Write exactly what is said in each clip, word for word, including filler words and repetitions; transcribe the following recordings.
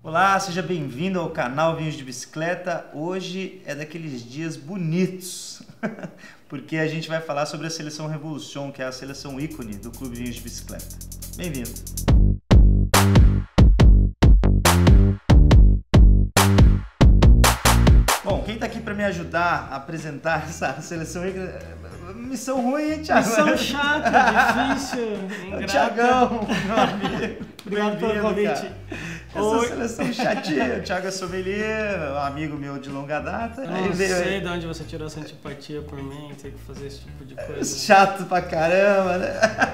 Olá, seja bem-vindo ao canal Vinhos de Bicicleta. Hoje é daqueles dias bonitos, porque a gente vai falar sobre a Seleção Revolution, que é a seleção ícone do Clube Vinhos de Bicicleta. Bem-vindo! Bom, quem está aqui para me ajudar a apresentar essa seleção ícone... Missão ruim, hein, Thiago? Missão chata, difícil, ingrata. Tiagão, meu amigo. Obrigado pelo convite. Cara. Essa Oi. seleção chatinha. O Thiago é sommelier, um amigo meu de longa data. Eu não sei aí de onde você tirou essa antipatia por mim, ter que fazer esse tipo de coisa. Chato pra caramba, né?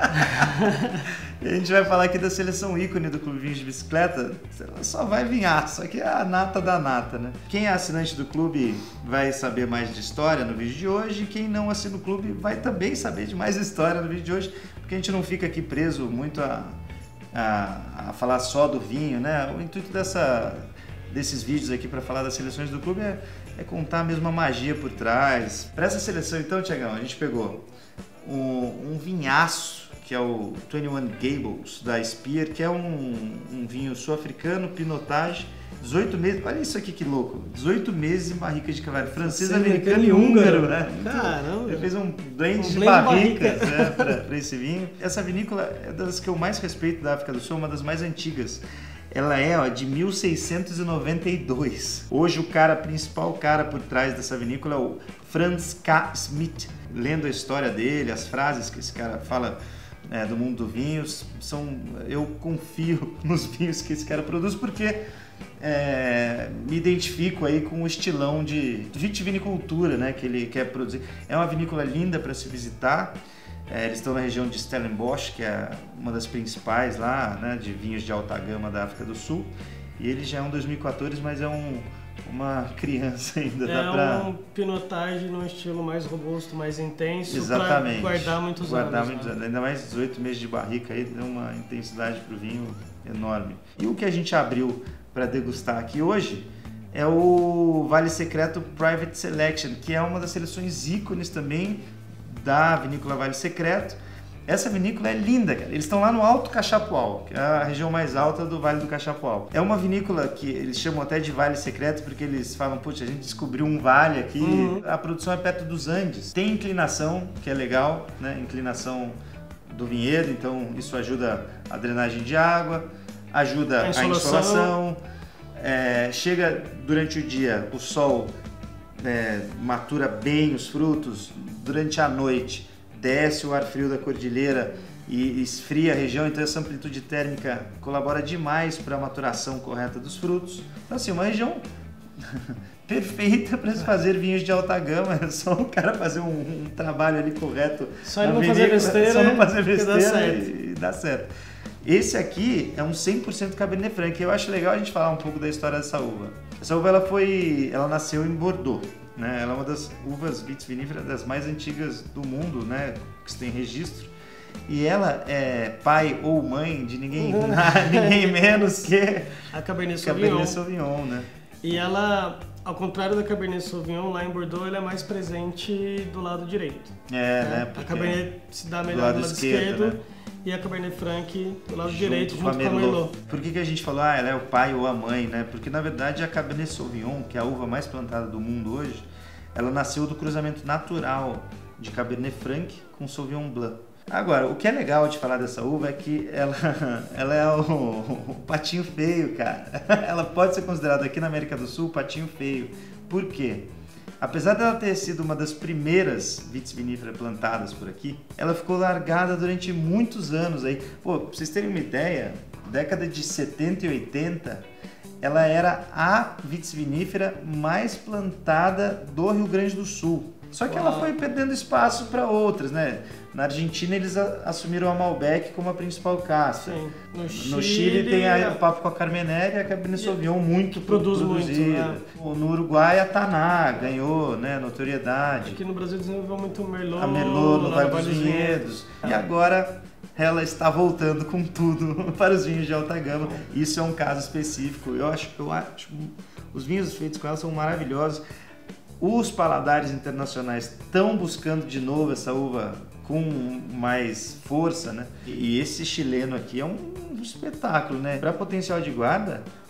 E a gente vai falar aqui da seleção ícone do Clube Vinhos de Bicicleta. Só vai vinhar, só que é a nata da nata, né? Quem é assinante do clube vai saber mais de história no vídeo de hoje. E quem não assina o clube vai também saber de mais história no vídeo de hoje, porque a gente não fica aqui preso muito a... A, a falar só do vinho, né? O intuito dessa, desses vídeos aqui para falar das seleções do clube é, é contar mesmo a magia por trás. Para essa seleção, então, Tiagão, a gente pegou um, um vinhaço, que é o vinte e um Gables, da Spear, que é um, um vinho sul-africano, pinotage, dezoito meses, olha isso aqui que louco, dezoito meses em barrica de cavalo, francês, americano e húngaro, né? Caramba! Ele fez um blend um de blend barricas barrica. né, para esse vinho. Essa vinícola é das que eu mais respeito da África do Sul, uma das mais antigas. Ela é ó, de mil seiscentos e noventa e dois. Hoje o cara principal cara por trás dessa vinícola é o Franz K. Smith. Lendo a história dele, as frases que esse cara fala é, do mundo do vinho, são, eu confio nos vinhos que esse cara produz, porque É, me identifico aí com o estilão de vitivinicultura, né, que ele quer produzir. É uma vinícola linda para se visitar. É, eles estão na região de Stellenbosch, que é uma das principais lá, né, de vinhos de alta gama da África do Sul. E ele já é um dois mil e quatorze, mas é um, uma criança ainda. É dá pra... um pinotage num estilo mais robusto, mais intenso. Exatamente. Para guardar muitos guardar anos. Muitos né? anos. Ainda mais dezoito meses de barrica aí, deu uma intensidade para o vinho enorme. E o que a gente abriu para degustar aqui hoje é o Vale Secreto Private Selection, que é uma das seleções ícones também da vinícola Vale Secreto. Essa vinícola é linda, cara. Eles estão lá no Alto Cachapoal, que é a região mais alta do Vale do Cachapoal. É uma vinícola que eles chamam até de Vale Secreto, porque eles falam, putz, a gente descobriu um vale aqui, uhum. A produção é perto dos Andes. Tem inclinação, que é legal, né? Inclinação do vinhedo, então isso ajuda a drenagem de água, ajuda a insolação, a insolação é, chega durante o dia, o sol é, matura bem os frutos, durante a noite desce o ar frio da cordilheira e esfria a região, então essa amplitude térmica colabora demais para a maturação correta dos frutos. Então assim, uma região perfeita para se fazer vinhos de alta gama, é só o cara fazer um, um trabalho ali correto. Só não fazer besteira, só não fazer besteira dá certo. E, e dá certo. Esse aqui é um cem por cento Cabernet Franc. Eu acho legal a gente falar um pouco da história dessa uva. Essa uva ela foi, ela nasceu em Bordeaux, né? Ela é uma das uvas vitiviníferas das mais antigas do mundo, né? Que se tem registro. E ela é pai ou mãe de ninguém, ninguém menos que a Cabernet Sauvignon. Cabernet Sauvignon, né? E ela, ao contrário da Cabernet Sauvignon, lá em Bordeaux, ela é mais presente do lado direito. É, né? né? A Cabernet se dá melhor do lado, do lado esquerdo, esquerdo né? E a Cabernet Franc do lado junto direito, junto com a Merlot. Merlot. Por que, que a gente falou, ah, ela é o pai ou a mãe, né? Porque na verdade a Cabernet Sauvignon, que é a uva mais plantada do mundo hoje, ela nasceu do cruzamento natural de Cabernet Franc com Sauvignon Blanc. Agora, o que é legal de falar dessa uva é que ela, ela é o, o patinho feio, cara. Ela pode ser considerada aqui na América do Sul o patinho feio. Por quê? Apesar dela ter sido uma das primeiras vitis viníferas plantadas por aqui, ela ficou largada durante muitos anos aí. Pô, pra vocês terem uma ideia, década de setenta e oitenta, ela era a vitis vinífera mais plantada do Rio Grande do Sul. Só que Uau. ela foi perdendo espaço para outras, né? Na Argentina eles assumiram a Malbec como a principal caça. Sim. No, no Chile, Chile tem a, o papo com a Carmenéria e a Cabernet Sauvignon muito produz produzida. Muito, né? No Uruguai a Taná ganhou, né, notoriedade. Aqui no Brasil desenvolveu muito o Merlot, a Merlot no Vale dos Vinhedos. E agora ela está voltando com tudo para os vinhos de alta gama. Isso é um caso específico. Eu acho, eu acho os vinhos feitos com ela são maravilhosos. Os paladares internacionais estão buscando de novo essa uva com mais força, né? E esse chileno aqui é um espetáculo, né? Para potencial de guarda,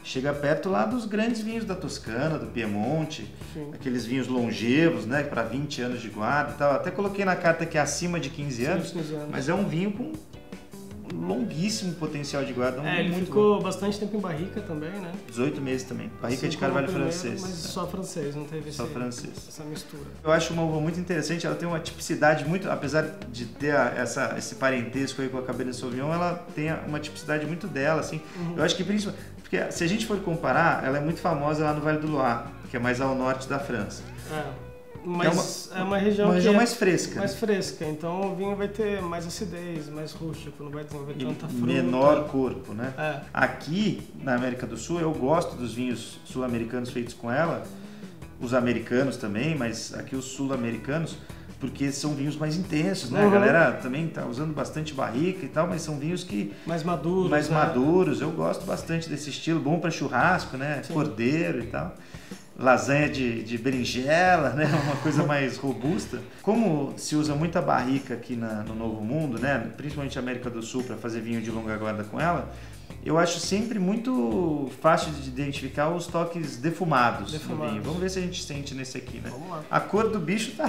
chega perto lá dos grandes vinhos da Toscana, do Piemonte, Sim. aqueles vinhos longevos, né, para vinte anos de guarda e tal. Até coloquei na carta que é acima de quinze anos, quinze anos. mas é um vinho com longuíssimo potencial de guarda. Um é, ele muito ficou bom. bastante tempo em barrica também, né? dezoito meses também. Barrica Assim de carvalho primeiro, francês. Mas né? só francês, não teve Só esse, francês. essa mistura. Eu acho uma uva muito interessante, ela tem uma tipicidade muito, apesar de ter a, essa, esse parentesco aí com a Cabernet Sauvignon, ela tem uma tipicidade muito dela, assim. Uhum. Eu acho que principalmente, porque se a gente for comparar, ela é muito famosa lá no Vale do Loire, que é mais ao norte da França. É. Mas é uma, é uma região, uma região que mais é fresca. Mais fresca, então o vinho vai ter mais acidez, mais rústico, não vai desenvolver tanta fruta. Menor corpo, né? É. Aqui, na América do Sul, eu gosto dos vinhos sul-americanos feitos com ela, os americanos também, mas aqui os sul-americanos, porque são vinhos mais intensos, né? Uhum. A galera também tá usando bastante barrica e tal, mas são vinhos que... Mais maduros, Mais né? maduros, eu gosto bastante desse estilo, bom para churrasco, né? Sim. Cordeiro e tal. Lasanha de, de berinjela, né? Uma coisa mais robusta. Como se usa muita barrica aqui na, no Novo Mundo, né? Principalmente na América do Sul, para fazer vinho de longa guarda com ela, eu acho sempre muito fácil de identificar os toques defumados, defumados. no vinho. Vamos ver se a gente sente nesse aqui, né? Vamos lá. A cor do bicho tá...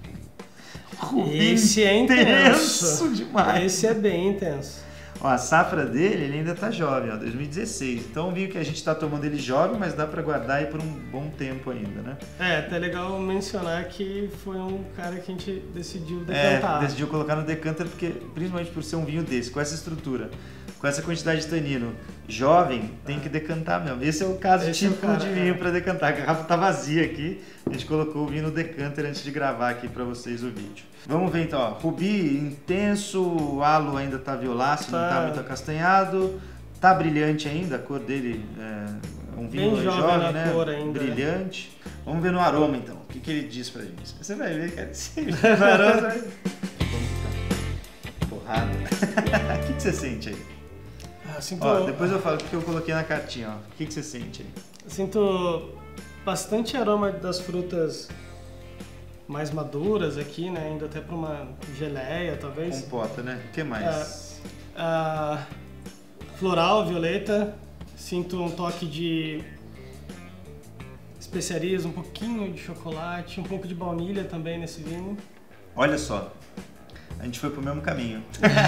Esse é intenso. intenso demais. Esse é bem intenso. Ó, a safra dele, ele ainda tá jovem, ó, dois mil e dezesseis. Então um vinho que a gente tá tomando ele jovem, mas dá para guardar aí por um bom tempo ainda, né? É, até legal mencionar que foi um cara que a gente decidiu decantar. É, decidiu colocar no decanter, porque, principalmente por ser um vinho desse, com essa estrutura, com essa quantidade de tanino, jovem, tem que decantar mesmo. Esse é o caso Esse típico é o cara, de vinho é. para decantar. A garrafa tá vazia aqui, a gente colocou o vinho no decanter antes de gravar aqui para vocês o vídeo. Vamos ver então, ó, rubi intenso, o halo ainda tá violáceo, tá. Não tá muito acastanhado, tá brilhante ainda, a cor dele é um vinho bem jovem, jovem, na né? Cor ainda, brilhante. Né? Vamos ver no aroma então, o que, que ele diz pra gente. Você vai ver, cara, no aroma vai... Porrada. O que, que você sente aí? Ah, sinto... Ó, depois eu falo porque eu coloquei na cartinha, ó. O que, que você sente aí? Sinto bastante aroma das frutas mais maduras aqui, né? Indo até para uma geleia, talvez. Compota, né? O que mais? Ah, ah, floral, violeta. Sinto um toque de especiarias, um pouquinho de chocolate, um pouco de baunilha também nesse vinho. Olha só, a gente foi pro mesmo caminho.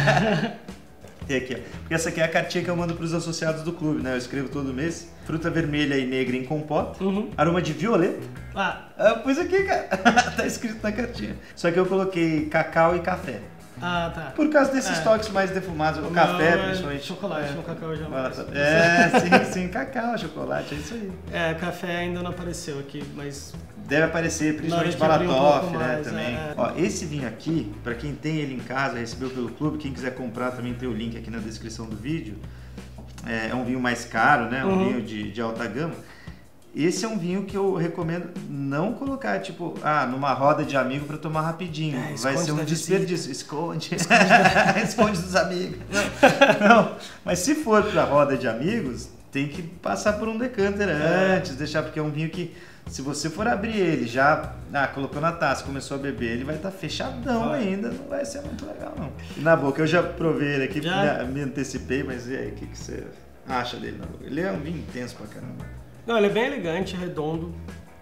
E aqui, ó. Porque essa aqui é a cartinha que eu mando para os associados do clube, né? Eu escrevo todo mês. Fruta vermelha e negra em compota. Uhum. Aroma de violeta. Ah. ah pus aqui, cara. Tá escrito na cartinha. Só que eu coloquei cacau e café. Ah, tá. Por causa desses é. toques mais defumados. O, o café, é principalmente. Chocolate, é. o cacau já não. É, sim, sim. Cacau, chocolate, é isso aí. É, café ainda não apareceu aqui, mas... Deve aparecer, principalmente Balatoff, um né, mais, também. É. Ó, esse vinho aqui, para quem tem ele em casa, recebeu pelo clube, quem quiser comprar também tem o link aqui na descrição do vídeo. É, é um vinho mais caro, né, um uhum. vinho de, de alta gama. Esse é um vinho que eu recomendo não colocar, tipo, ah, numa roda de amigo para tomar rapidinho. É, vai ser um desperdício. Esconde. Esconde. Esconde dos amigos. Não. não, mas se for para roda de amigos, tem que passar por um decanter é. antes, deixar, porque é um vinho que... Se você for abrir ele já, ah, colocou na taça, começou a beber, ele vai estar tá fechadão vai. ainda, não vai ser muito legal não. E na boca, eu já provei ele aqui, já? Me, me antecipei, mas e aí, o que, que você acha dele na boca? Ele é um vinho intenso pra caramba. Não, ele é bem elegante, redondo,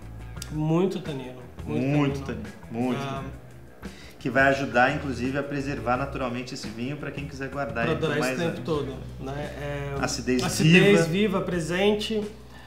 muito tanino. Muito, muito tanino, tanino, muito ah, tanino. Que vai ajudar, inclusive, a preservar naturalmente esse vinho para quem quiser guardar ele por mais esse tempo anos. todo. Né? É, acidez, acidez viva. viva, presente.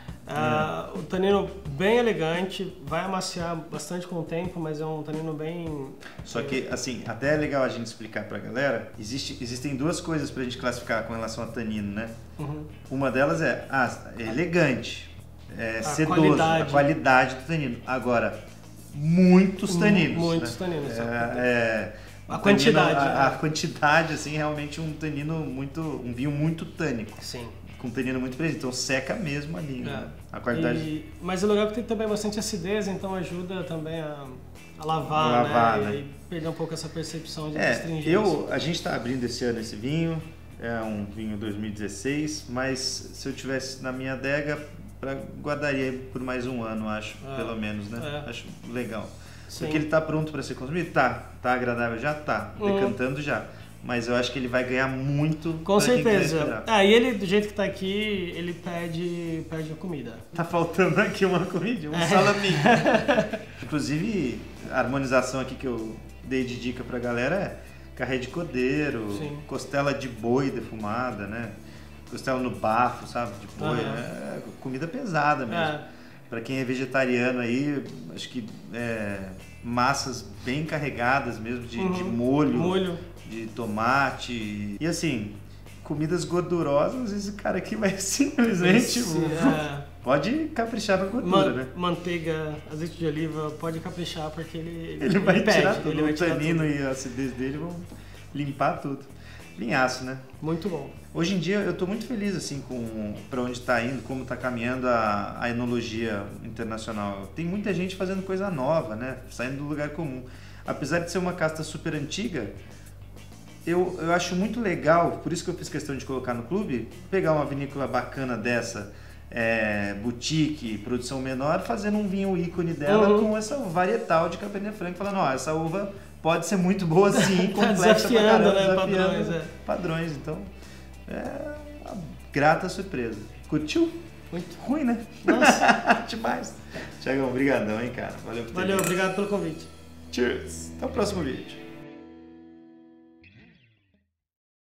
Ah, é. O tanino bem elegante, vai amaciar bastante com o tempo, mas é um tanino bem... Só que, assim, até é legal a gente explicar pra galera, existe, existem duas coisas pra gente classificar com relação a tanino, né? Uhum. Uma delas é, ah, é elegante, é a sedoso, qualidade. a qualidade do tanino. Agora, muitos taninos. Muitos né? taninos. É, é, a quantidade. Tanino, a, né? a quantidade, assim, realmente um tanino muito, um vinho muito tânico. Sim. Com tanino muito presente, então seca mesmo ali, é. né? A qualidade. E, mas é legal que tem também bastante acidez, então ajuda também a, a lavar, a lavar né? né? E perder um pouco essa percepção de é, astringência. Eu, a gente está abrindo esse ano esse vinho, é um vinho dois mil e dezesseis, mas se eu tivesse na minha adega, pra, guardaria por mais um ano, acho, é. pelo menos, né? É. Acho legal. Sim. Porque ele está pronto para ser consumido? Tá. Tá agradável já? Tá. Decantando uhum. já. mas eu acho que ele vai ganhar muito. Com certeza. Ah, e ele, do jeito que tá aqui, ele pede, pede a comida. Tá faltando aqui uma comida, um salaminho. Inclusive, a harmonização aqui que eu dei de dica pra galera é carré de cordeiro, Sim. costela de boi defumada, né? Costela no bafo, sabe? De boi. Uhum. É comida pesada mesmo. É. Pra quem é vegetariano aí, acho que é, massas bem carregadas mesmo, de, uhum. de molho, molho, de tomate. E assim, comidas gordurosas, esse cara aqui vai simplesmente... Esse, é. Pode caprichar na gordura, Man, né? Manteiga, azeite de oliva, pode caprichar porque ele... Ele, ele vai ele tirar pede, tudo, ele o tanino e a acidez dele vão limpar tudo. Linhaço, né? Muito bom. Hoje em dia eu estou muito feliz assim com para onde está indo, como está caminhando a, a enologia internacional. Tem muita gente fazendo coisa nova, né? Saindo do lugar comum. Apesar de ser uma casta super antiga, eu, eu acho muito legal, por isso que eu fiz questão de colocar no clube, pegar uma vinícola bacana dessa, é, boutique, produção menor, fazendo um vinho ícone dela uhum. com essa varietal de Cabernet Franc, falando, ó, essa uva pode ser muito boa sim, complexa pra caramba, né? desafiando Padrões, é. padrões, então é uma grata surpresa. Curtiu? Muito ruim, né? Nossa, demais. Tiagão, obrigadão, hein, cara. Valeu por ter Valeu, vindo. Obrigado pelo convite. Cheers. Até o próximo vídeo.